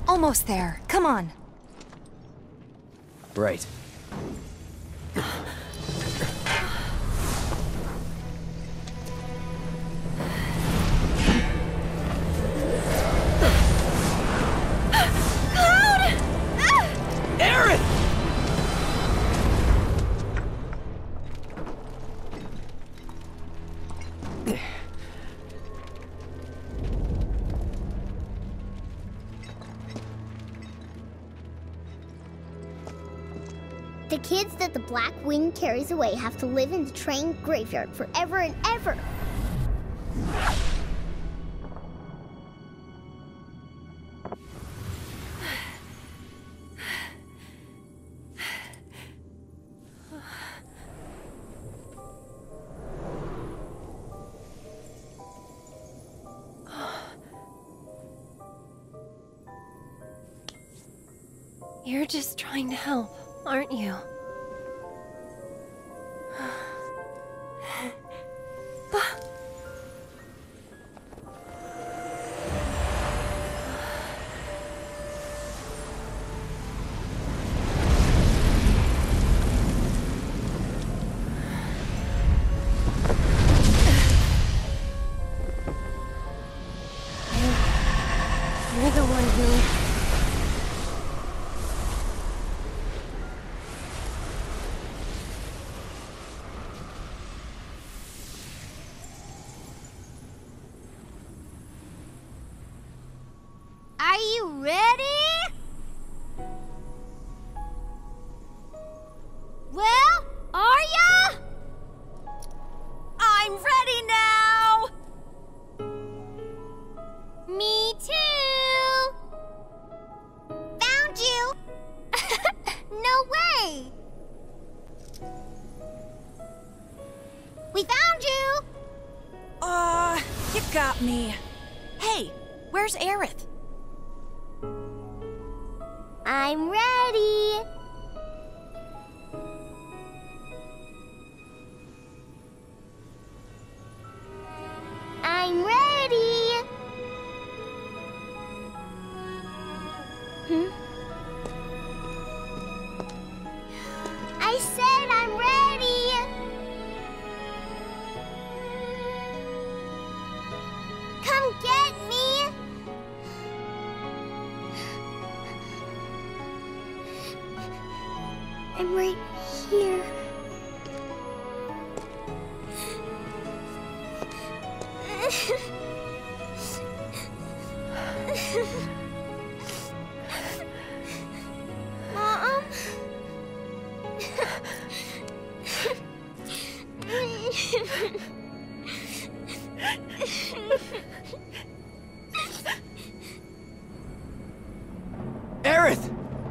Almost there. Come on. Right. The kids that the Black Wing carries away have to live in the train graveyard forever and ever. You're just trying to help, aren't you? You're the one who... Are you ready? Well, are ya? I'm ready now! Me too. Found you. No way. We found you. You got me. Hey, where's Aerith? I'm ready. I'm ready. I said I'm ready. Come get me. I'm right here. Mom? Aerith!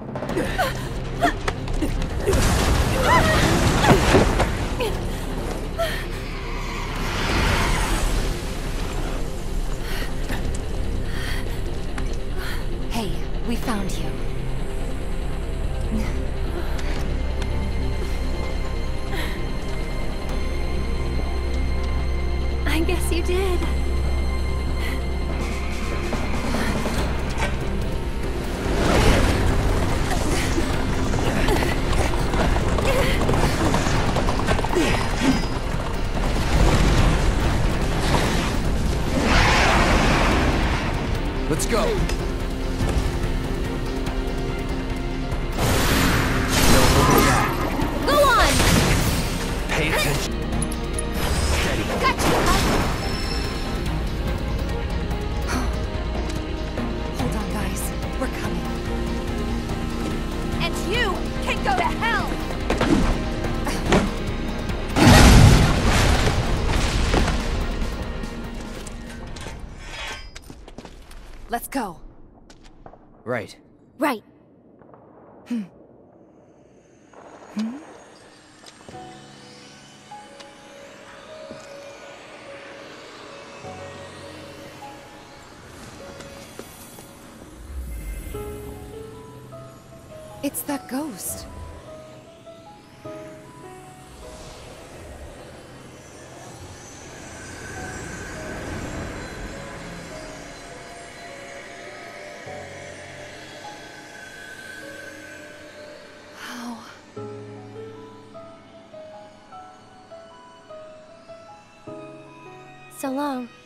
Hey, we found you. I guess you did. Let's go. Go on! Pay attention. Steady. Gotcha! Hold on, guys. We're coming. And you can go to hell! Let's go. Right. Right. It's that ghost. So long.